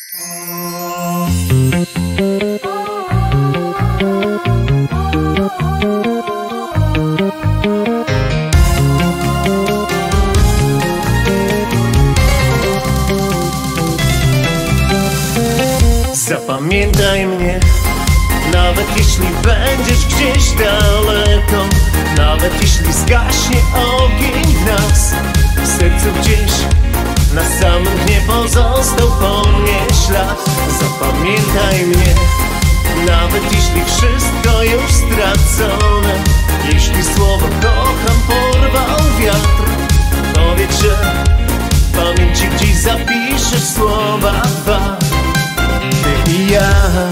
Zapamiętaj mnie, nawet jeśli będziesz gdzieś daleko, nawet jeśli zgaśnie ogień w nas, w sercu gdzieś na samym dnie pozostał po mnie ślad. Zapamiętaj mnie, nawet jeśli wszystko już stracone, jeśli słowo kocham porwał wiatr, powiedz, że w pamięci gdzieś zapiszesz słowa dwa. Ty i ja,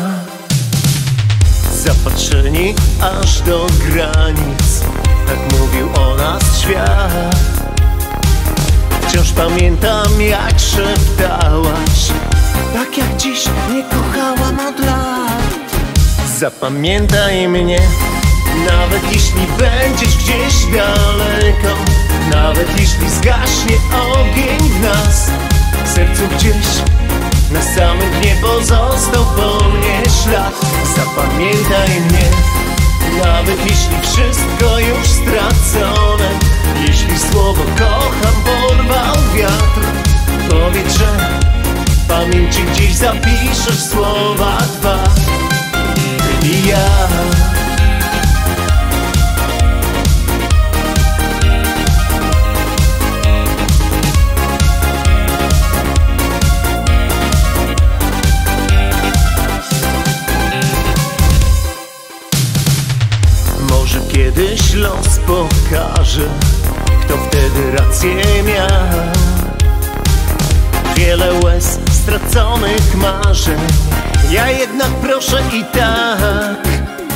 zapatrzeni aż do granic, tak mówił o nas świat. Wciąż pamiętam, jak szeptałaś, tak jak dziś nie kochałam od lat. Zapamiętaj mnie, nawet jeśli będziesz gdzieś daleko, nawet jeśli zgaśnie ogień w nas, w sercu gdzieś na samym dnie pozostał po mnie ślad. Zapamiętaj mnie, nawet jeśli wszystko już stracone, jeśli słowo kocham porwał wiatr, powiedz, że w pamięci gdzieś zapiszesz słowa dwa. Ty i ja. Może kiedyś los pokaże, kto wtedy rację miał. Wiele łez, straconych marzeń, ja jednak proszę i tak.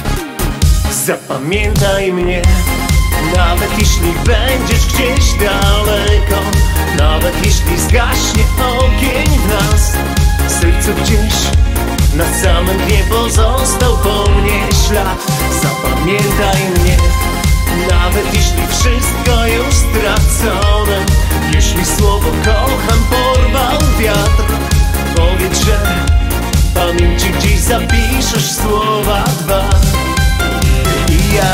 Zapamiętaj mnie, nawet jeśli będziesz gdzieś daleko, nawet jeśli zgaśnie ogień w nas, w sercu gdzieś na samym dnie pozostał po mnie ślad. Zapamiętaj mnie, nawet jeśli wszystko już stracone, jeśli słowo kocham porwał wiatr, powiedz, że w pamięci gdzieś zapiszesz słowa dwa. Ty i ja.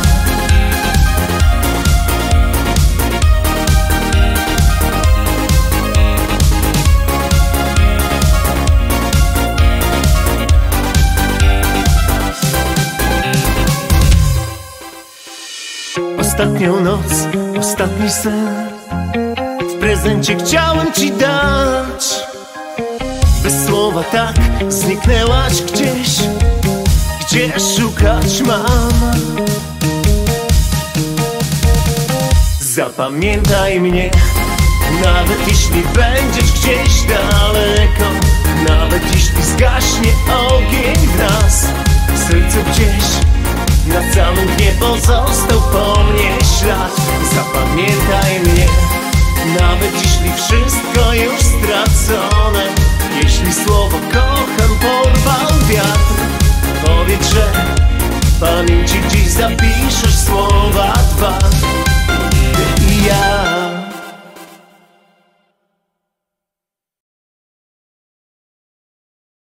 Ostatnią noc, ostatni sen w prezencie chciałem ci dać. Bez słowa tak zniknęłaś gdzieś, gdzie szukać mam. Zapamiętaj mnie, nawet jeśli będziesz gdzieś daleko, nawet jeśli zgaśnie ogień w nas, w sercu gdzieś na samym dnie pozostał po mnie ślad. Zapamiętaj mnie, nawet jeśli wszystko już stracone, jeśli słowo kocham porwał wiatr, powiedz, że w pamięci gdzieś zapiszesz słowa dwa.